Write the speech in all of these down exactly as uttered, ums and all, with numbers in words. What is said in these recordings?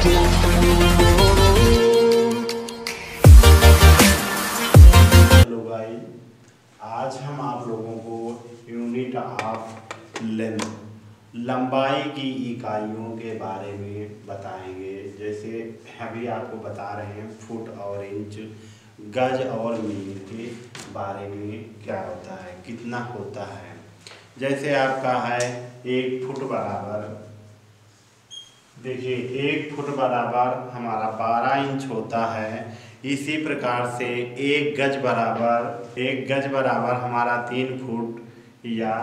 Hello guys, आज हम आप लोगों को यूनिट ऑफ लेंथ लंबाई की इकाइयों के बारे में बताएंगे। जैसे अभी आपको बता रहे हैं फुट और इंच, गज और मील के बारे में क्या होता है, कितना होता है। जैसे आपका है एक फुट बराबर, देखिए एक फुट बराबर हमारा बारह इंच होता है। इसी प्रकार से एक गज बराबर एक गज बराबर हमारा तीन फुट या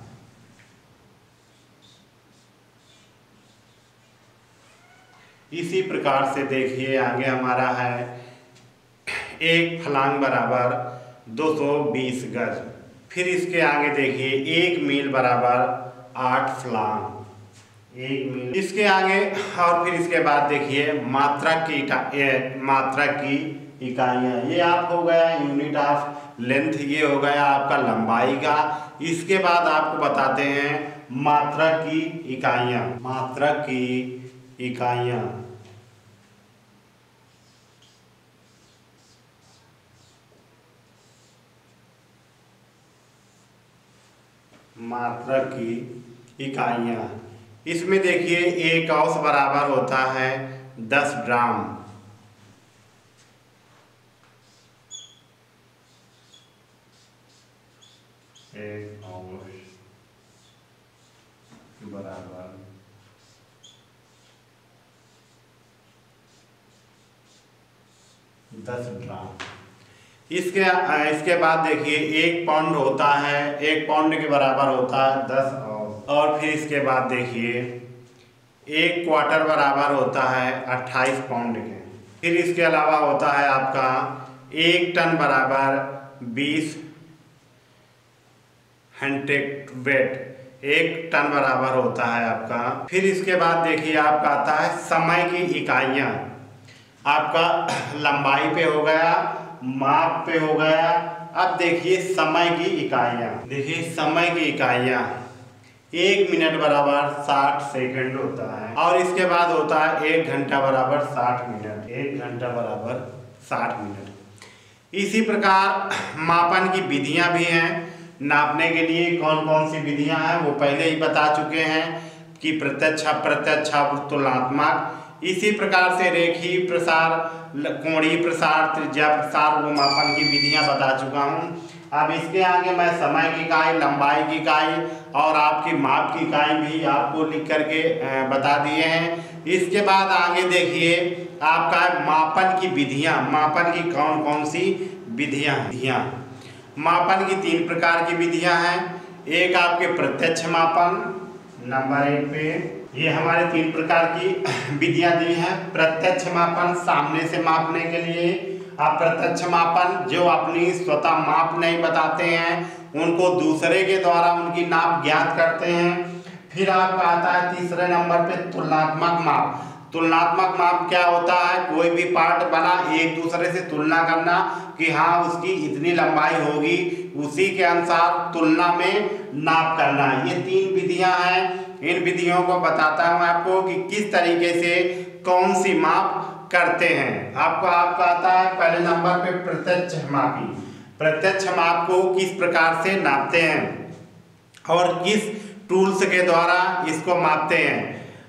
इसी प्रकार से देखिए आगे हमारा है एक फलांग बराबर दो सौ बीस गज। फिर इसके आगे देखिए एक मील बराबर आठ फलांग, एक मील। इसके आगे और फिर इसके बाद देखिए मात्रक की मात्रक की इकाइयाँ। ये आप हो गया यूनिट ऑफ लेंथ, ये हो गया आपका लंबाई का। इसके बाद आपको बताते हैं मात्रक की इकाइयाँ। मात्रक की इकाइयाँ मात्रक की इकाइयाँ इसमें देखिए एक औंस बराबर होता है दस ग्राम। एक औंस बराबर दस ग्राम। इसके इसके बाद देखिए एक पाउंड होता है, एक पाउंड के बराबर होता है दस औंस। और फिर इसके बाद देखिए एक क्वार्टर बराबर होता है अट्ठाईस पाउंड के। फिर इसके अलावा होता है आपका एक टन बराबर बीस हंड्रेड वेट, एक टन बराबर होता है आपका। फिर इसके बाद देखिए आपका आता है समय की इकाइयाँ। आपका लंबाई पे हो गया, माप पे हो गया। अब देखिए समय की इकाइयाँ। देखिए समय की इकाइयाँ एक मिनट बराबर साठ सेकंड होता है। और इसके बाद होता है एक घंटा बराबर साठ मिनट, एक घंटा बराबर साठ मिनट। इसी प्रकार मापन की विधियाँ भी हैं। नापने के लिए कौन कौन सी विधियाँ हैं वो पहले ही बता चुके हैं कि प्रत्यक्ष, अप्रत्यक्ष, तुलनात्मक। इसी प्रकार से रेखीय प्रसार, कोणीय प्रसार, त्रिज्या प्रसार, वो मापन की विधियां बता चुका हूं। अब इसके आगे मैं समय की इकाई, लंबाई की इकाई और आपकी माप की इकाई भी आपको लिख करके बता दिए हैं। इसके बाद आगे देखिए आपका मापन की विधियां। मापन की कौन कौन सी विधियां विधियां मापन की तीन प्रकार की विधियां हैं। एक आपके प्रत्यक्ष मापन, नंबर एक पे ये हमारे तीन प्रकार की विधियां दी हैं। प्रत्यक्ष मापन सामने से मापने के लिए, अप्रत्यक्ष मापन जो अपनी स्वतः माप नहीं बताते हैं, उनको दूसरे के द्वारा उनकी नाप ज्ञात करते हैं। फिर आपका आता है तीसरे नंबर पे तुलनात्मक माप। तुलनात्मक माप क्या होता है, कोई भी पार्ट बना एक दूसरे से तुलना करना कि हाँ उसकी इतनी लंबाई होगी, उसी के अनुसार तुलना में नाप करना। ये तीन विधियां हैं। इन विधियों को बताता हूँ आपको कि किस तरीके से कौन सी माप करते हैं। आपको आपका आता है पहले नंबर पे प्रत्यक्ष मापी। प्रत्यक्ष माप को किस प्रकार से नापते हैं और किस टूल्स के द्वारा इसको मापते हैं।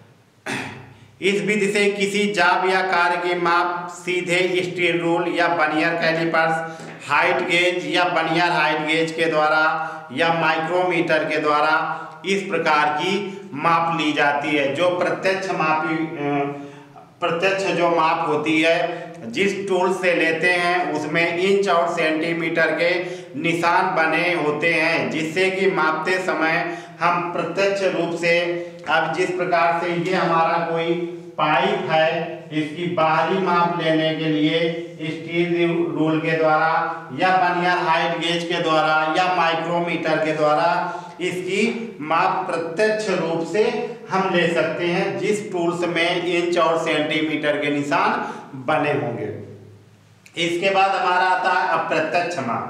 इस विधि से किसी जाब या कार्य की माप सीधे स्टील रूल या बनियर कैलिपर्स, हाइट गेज या बनियर हाइट गेज के द्वारा या माइक्रोमीटर के द्वारा इस प्रकार की माप ली जाती है। जो प्रत्यक्ष मापी प्रत्यक्ष जो माप होती है, जिस टूल से लेते हैं उसमें इंच और सेंटीमीटर के निशान बने होते हैं, जिससे कि मापते समय हम प्रत्यक्ष रूप से, अब जिस प्रकार से ये हमारा कोई पाइप है, इसकी बाहरी माप लेने के लिए स्टील रूल के द्वारा या बनियर हाइट गेज के द्वारा या माइक्रोमीटर के द्वारा इसकी माप प्रत्यक्ष रूप से हम ले सकते हैं, जिस टूल्स में इंच और सेंटीमीटर के निशान बने होंगे। इसके बाद हमारा आता है अप्रत्यक्ष माप।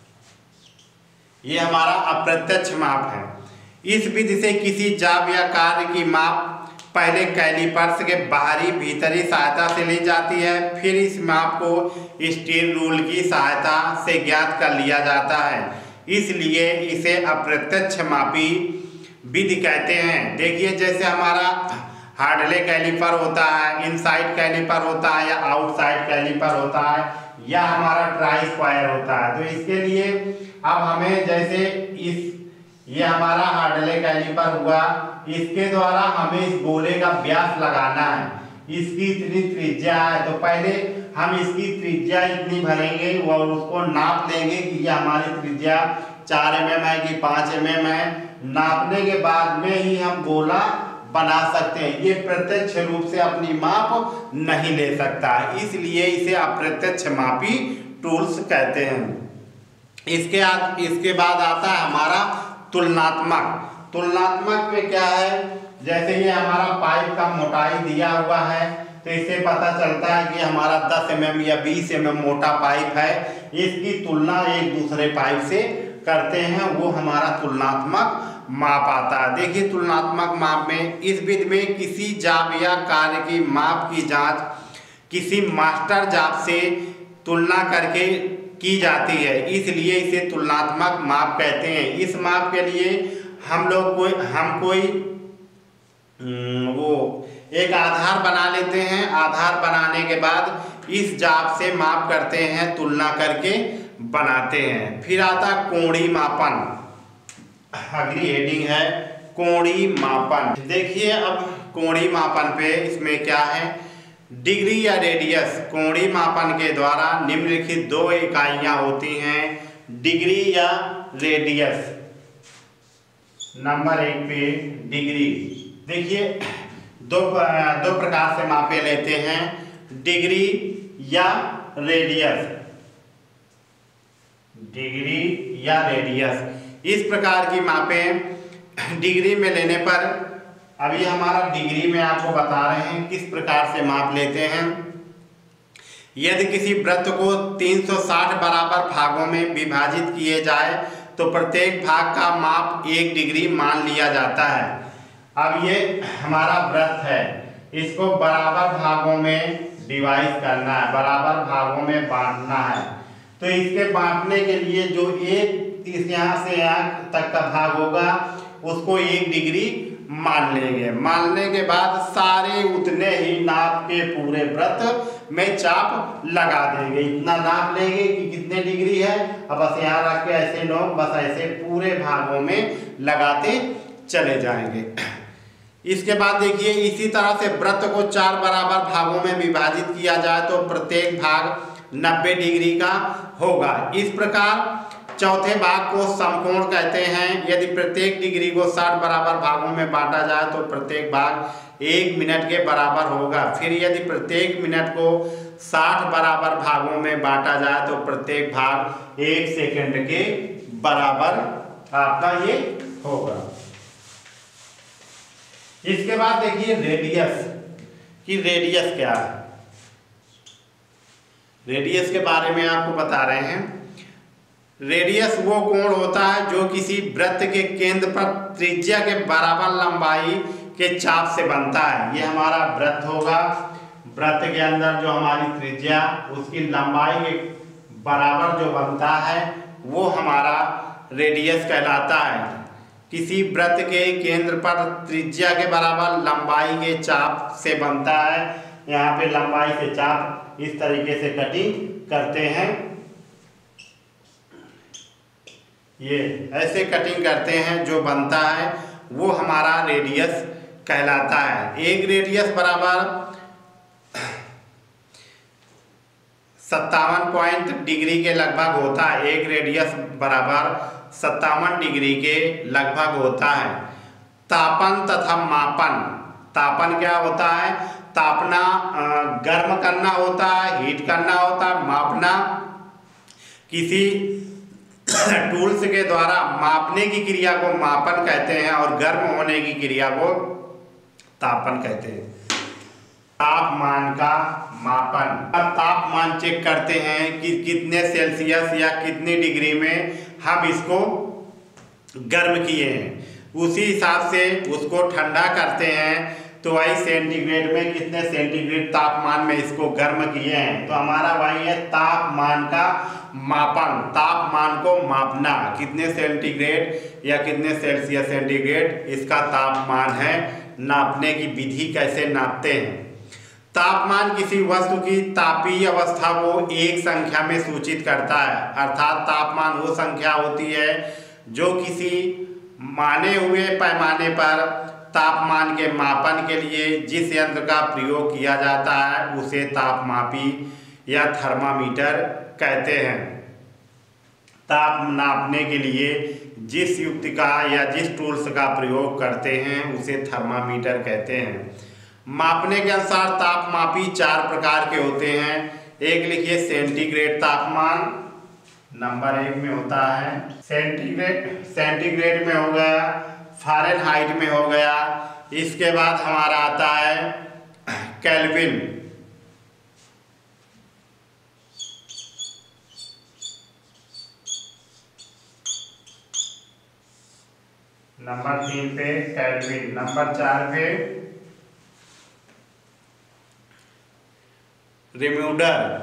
ये हमारा अप्रत्यक्ष माप है। इस विधि से किसी जाब या कार्य की माप पहले कैलिपर्स के बाहरी भीतरी सहायता से ली जाती है, फिर इस माप को स्टील रूल की सहायता से ज्ञात कर लिया जाता है, इसलिए इसे अप्रत्यक्ष मापी विधि कहते हैं। देखिए जैसे हमारा हार्डले कैलिपर होता है, इनसाइड कैलिपर होता है या आउटसाइड कैलिपर होता है, या हमारा ट्राई स्क्वायर होता है। तो इसके लिए अब हमें जैसे इस ये हमारा हार्डले कैलिपर हुआ, इसके द्वारा हमें इस गोले का व्यास लगाना है, इसकी इतनी त्रिज्या है, तो पहले हम इसकी त्रिज्या इतनी भरेंगे और उसको नाप लेंगे कि ये हमारी त्रिज्या चार एम एम है कि पाँच एम एम है। नापने के बाद में ही हम गोला बना सकते हैं। ये प्रत्यक्ष रूप से अपनी माप नहीं ले सकता, इसलिए इसे अप्रत्यक्ष मापी टूल्स कहते हैं। इसके आ, इसके बाद आता है हमारा तुलनात्मक। तुलनात्मक में क्या है, जैसे ये हमारा पाइप का मोटाई दिया हुआ है, तो इससे पता चलता है कि हमारा दस एम एम या बीस एम एम मोटा पाइप है, इसकी तुलना एक दूसरे पाइप से करते हैं, वो हमारा तुलनात्मक माप आता है। देखिए तुलनात्मक माप में इस विधि में किसी जाप या कार्य की माप की जांच किसी मास्टर जाप से तुलना करके की जाती है, इसलिए इसे तुलनात्मक माप कहते हैं। इस माप के लिए हम लोग कोई हम कोई वो एक आधार बना लेते हैं। आधार बनाने के बाद इस जाप से माप करते हैं, तुलना करके बनाते हैं। फिर आता कोणीय मापन, अगली हेडिंग है कोणीय मापन। देखिए अब कोणीय मापन पे इसमें क्या है, डिग्री या रेडियस। कोणीय मापन के द्वारा निम्नलिखित दो इकाइयां होती हैं, डिग्री या रेडियस। नंबर एक पे डिग्री। देखिए दो दो प्रकार से मापे लेते हैं, डिग्री या रेडियस। डिग्री या रेडियस इस प्रकार की मापें डिग्री में लेने पर, अभी हमारा डिग्री में आपको बता रहे हैं किस प्रकार से माप लेते हैं। यदि किसी वृत्त को तीन सौ साठ बराबर भागों में विभाजित किए जाए तो प्रत्येक भाग का माप एक डिग्री मान लिया जाता है। अब ये हमारा वृत्त है, इसको बराबर भागों में डिवाइड करना है, बराबर भागों में बांटना है। तो इसके बांटने के लिए जो एक इस यहाँ से यहाँ तक का भाग होगा उसको एक डिग्री मान लेंगे। मानने के बाद सारे उतने ही नाप के पूरे वृत्त में चाप लगा देंगे। इतना नाप लेंगे कि कितने डिग्री है, अब बस यहाँ रख के ऐसे नोक बस ऐसे पूरे भागों में लगाते चले जाएंगे। इसके बाद देखिए इसी तरह से वृत्त को चार बराबर भागों में विभाजित किया जाए तो प्रत्येक भाग नब्बे डिग्री का होगा। इस प्रकार चौथे भाग को समकोण कहते हैं। यदि प्रत्येक डिग्री को साठ बराबर भागों में बांटा जाए तो प्रत्येक भाग एक मिनट के बराबर होगा। फिर यदि प्रत्येक मिनट को साठ बराबर भागों में बांटा जाए तो प्रत्येक भाग एक सेकंड के बराबर आपका ये होगा। इसके बाद देखिए रेडियस कि रेडियस क्या है। रेडियस के बारे में आपको बता रहे हैं। रेडियस वो कोण होता है जो किसी वृत्त के केंद्र पर त्रिज्या के बराबर लंबाई के चाप से बनता है। ये हमारा वृत्त होगा, वृत्त के अंदर जो हमारी त्रिज्या उसकी लंबाई के बराबर जो बनता है वो हमारा रेडियस कहलाता है। किसी वृत्त के केंद्र पर त्रिज्या के बराबर लंबाई के चाप से बनता है। यहाँ पे लंबाई से चाप इस तरीके से कटिंग करते हैं, ये ऐसे कटिंग करते हैं, जो बनता है वो हमारा रेडियस कहलाता है। एक रेडियस बराबर सत्तावन पॉइंट डिग्री के लगभग होता है। एक रेडियस बराबर सत्तावन डिग्री के लगभग होता है। तापन तथा मापन। तापन क्या होता है, तापना गर्म करना होता है, हीट करना होता है। मापना किसी टूल्स के द्वारा मापने की क्रिया को मापन कहते हैं और गर्म होने की क्रिया को तापन कहते हैं। तापमान का मापन। अब तापमान चेक करते हैं कि कितने सेल्सियस या कितनी डिग्री में हम इसको गर्म किए हैं, उसी हिसाब से उसको ठंडा करते हैं। तो वही सेंटीग्रेड में कितने सेंटीग्रेड तापमान में इसको गर्म किए हैं, तो हमारा वही है तापमान का मापन, तापमान को मापना, कितने सेंटीग्रेड या कितने सेल्सियस सेंटीग्रेड इसका तापमान है, नापने की विधि कैसे नापते हैं। तापमान किसी वस्तु की तापीय अवस्था को एक संख्या में सूचित करता है, अर्थात तापमान वो संख्या होती है जो किसी माने हुए पैमाने पर तापमान के मापन के लिए जिस यंत्र का प्रयोग किया जाता है उसे तापमापी या थर्मामीटर कहते हैं। ताप नापने के लिए जिस युक्ति का या जिस टूल्स का प्रयोग करते हैं उसे थर्मामीटर कहते हैं। मापने के अनुसार तापमापी चार प्रकार के होते हैं। एक लिखिए सेंटीग्रेड तापमान, नंबर एक में होता है सेंटीग्रेड, सेंटीग्रेड में हो गया, फ़ारेनहाइट में हो गया, इसके बाद हमारा आता है केल्विन, नंबर तीन पे केल्विन, नंबर चार पे रिम्यूडर,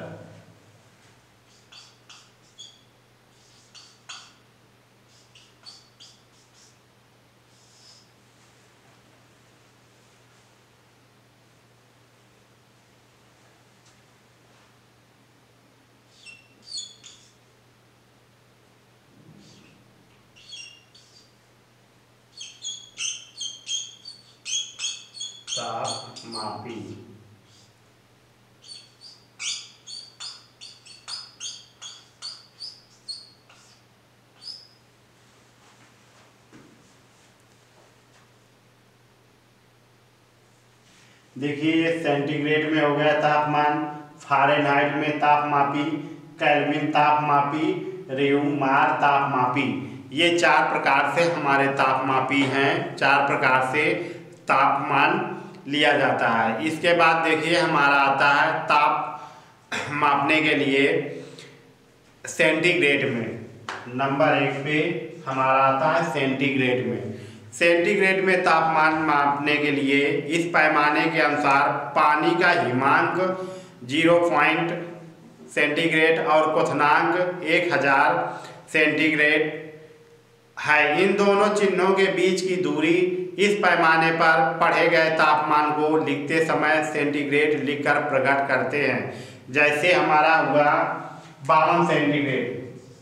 तापमापी। देखिए ये सेंटीग्रेड में हो गया तापमान, फ़ारेनहाइट में तापमापी, केल्विन तापमापी, रिम्यूडर तापमापी, ये चार प्रकार से हमारे तापमापी हैं, चार प्रकार से तापमान लिया जाता है। इसके बाद देखिए हमारा आता है ताप मापने के लिए सेंटीग्रेड में, नंबर एक पे हमारा आता है सेंटीग्रेड में। सेंटीग्रेड में तापमान मापने के लिए इस पैमाने के अनुसार पानी का हिमांक जीरो पॉइंट सेंटीग्रेड और क्वथनांक एक हजार सेंटीग्रेड है। इन दोनों चिन्हों के बीच की दूरी इस पैमाने पर पढ़े गए तापमान को लिखते समय सेंटीग्रेड लिखकर प्रकट करते हैं। जैसे हमारा हुआ बावन सेंटीग्रेड,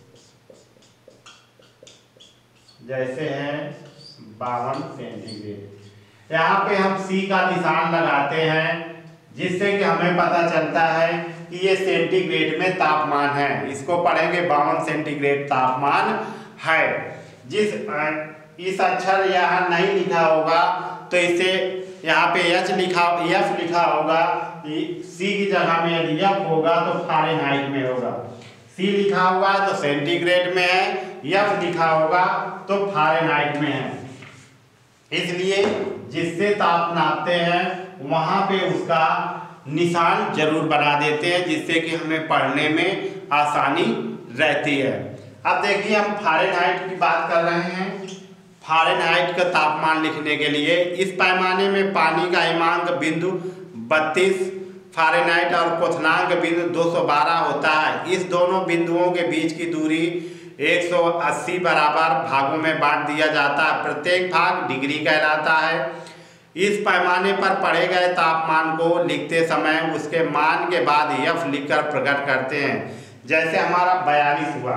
जैसे है बावन सेंटीग्रेड, यहाँ पे हम सी का निशान लगाते हैं जिससे कि हमें पता चलता है कि ये सेंटीग्रेड में तापमान है। इसको पढ़ेंगे बावन सेंटीग्रेड तापमान है। जिस इस अक्षर यहाँ नहीं लिखा होगा तो इसे यहाँ पे एच लिखा एफ लिखा होगा, सी की जगह में यदि एफ होगा तो फ़ारेनहाइट में होगा, सी लिखा हुआ है तो सेंटीग्रेड में है, एफ लिखा होगा तो फ़ारेनहाइट में है। इसलिए जिससे ताप नापते हैं वहाँ पे उसका निशान जरूर बना देते हैं जिससे कि हमें पढ़ने में आसानी रहती है। अब देखिए हम फ़ारेनहाइट की बात कर रहे हैं। फ़ारेनहाइट का तापमान लिखने के लिए इस पैमाने में पानी का हिमांक बिंदु बत्तीस फ़ारेनहाइट और क्वथनांक बिंदु दो सौ बारह होता है। इस दोनों बिंदुओं के बीच की दूरी एक सौ अस्सी बराबर भागों में बांट दिया जाता है। प्रत्येक भाग डिग्री कहलाता है। इस पैमाने पर पढ़े गए तापमान को लिखते समय उसके मान के बाद एफ लिखकर प्रकट करते हैं। जैसे हमारा बयालीस हुआ,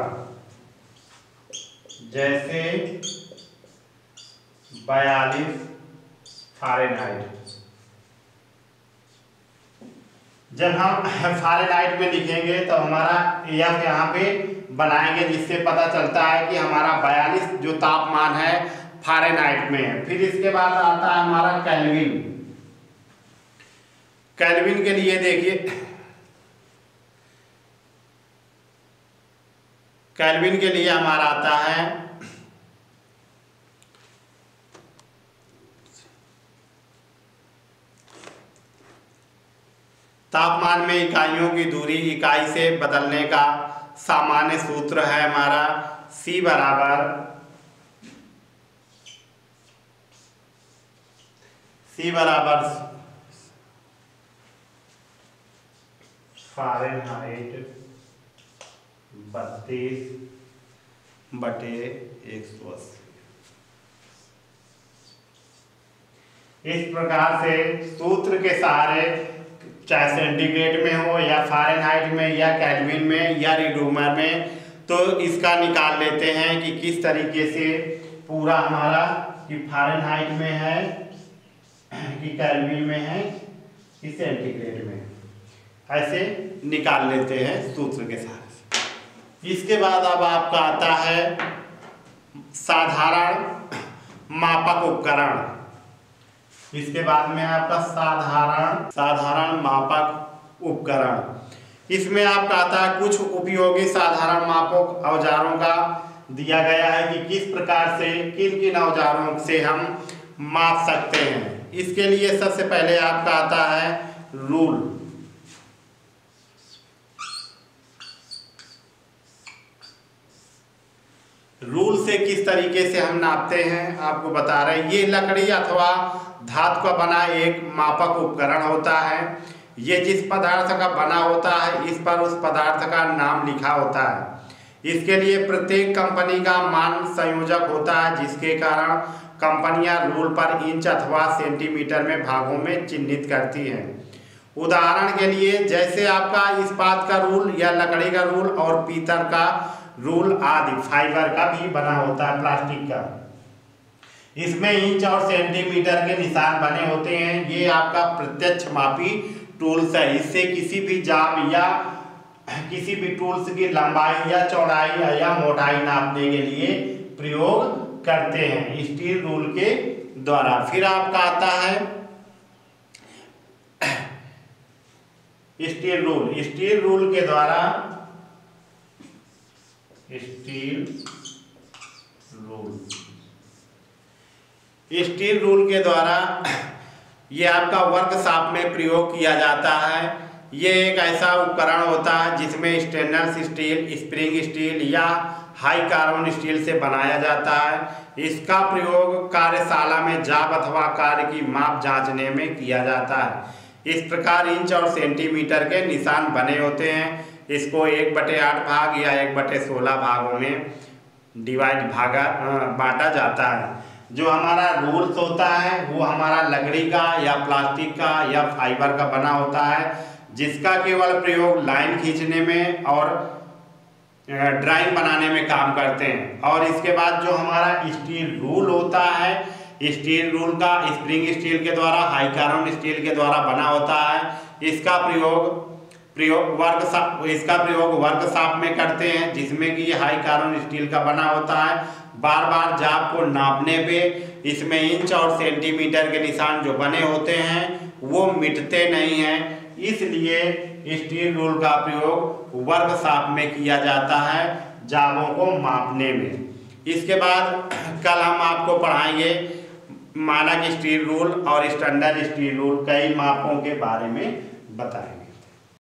जैसे बयालीस फ़ारेनहाइट, जब हम फ़ारेनहाइट में लिखेंगे तो हमारा एफ यहाँ पे बनाएंगे जिससे पता चलता है कि हमारा बयालीस जो तापमान है फ़ारेनहाइट में है। फिर इसके बाद आता है हमारा केल्विन। केल्विन के लिए देखिए, केल्विन के लिए हमारा आता है तापमान में इकाइयों की दूरी इकाई से बदलने का सामान्य सूत्र है हमारा C बराबर सी बराबर फ़ारेनहाइट बत्तीस बटे एक सौ अस्सी। इस प्रकार से सूत्र के सहारे, चाहे सेंटीग्रेड में हो या फ़ारेनहाइट में या केल्विन में या रिडूमर में, तो इसका निकाल लेते हैं कि किस तरीके से पूरा हमारा कि फ़ारेनहाइट में है कि केल्विन में है कि सेंटीग्रेड में, ऐसे निकाल लेते हैं सूत्र के सहारे से। इसके बाद अब आपका आता है साधारण मापक उपकरण। इसके बाद में आपका साधारण साधारण मापक उपकरण। इसमें आपका आता है कुछ उपयोगी साधारण मापक औजारों का दिया गया है कि किस प्रकार से किन किन औजारों से हम माप सकते हैं। इसके लिए सबसे पहले आपका आता है रूल। रूल से किस तरीके से हम नापते हैं आपको बता रहे हैं। ये लकड़ी अथवा धातु का बना एक मापक उपकरण होता है। ये जिस पदार्थ का बना होता है इस पर उस पदार्थ का नाम लिखा होता है। इसके लिए प्रत्येक कंपनी का मान संयोजक होता है, जिसके कारण कंपनियां रूल पर इंच अथवा सेंटीमीटर में भागों में चिन्हित करती हैं। उदाहरण के लिए जैसे आपका इस्पात का रूल या लकड़ी का रूल और पीतल का रूल आदि फाइबर का भी बना होता है, प्लास्टिक का। इसमें इंच और सेंटीमीटर के निशान बने होते हैं। ये आपका प्रत्यक्ष मापी टूल्स है। इससे किसी भी जाब या किसी भी टूल्स की लंबाई या चौड़ाई या मोटाई नापने के लिए प्रयोग करते हैं स्टील रूल के द्वारा। फिर आपका आता है स्टील रूल। स्टील रूल के द्वारा स्टील रूल स्टील रूल के द्वारा ये आपका वर्कशॉप में प्रयोग किया जाता है। ये एक ऐसा उपकरण होता है जिसमें स्टेनलेस स्टील, स्प्रिंग स्टील या हाई कार्बन स्टील से बनाया जाता है। इसका प्रयोग कार्यशाला में जाब अथवा कार्य की माप जांचने में किया जाता है। इस प्रकार इंच और सेंटीमीटर के निशान बने होते हैं। इसको एक बटे आठ भाग या एक बटे सोलह भागों में डिवाइड भागा बांटा जाता है। जो हमारा रूल्स होता है वो हमारा लकड़ी का या प्लास्टिक का या फाइबर का बना होता है, जिसका केवल प्रयोग लाइन खींचने में और ड्राइंग बनाने में काम करते हैं। और इसके बाद जो हमारा स्टील रूल होता है, स्टील रूल का स्प्रिंग स्टील के द्वारा, हाई कार्बन स्टील के द्वारा बना होता है। इसका प्रयोग प्रयोग वर्कशॉप इसका प्रयोग वर्कशॉप में करते हैं, जिसमें कि ये हाई कार्बन स्टील का बना होता है। बार बार जाब को नापने पे इसमें इंच और सेंटीमीटर के निशान जो बने होते हैं वो मिटते नहीं हैं। इसलिए स्टील रूल का प्रयोग वर्कशॉप में किया जाता है जाबों को मापने में। इसके बाद कल हम आपको पढ़ाएंगे मानक स्टील रूल और स्टैंडर्ड स्टील रूल, कई मापों के बारे में बताएंगे।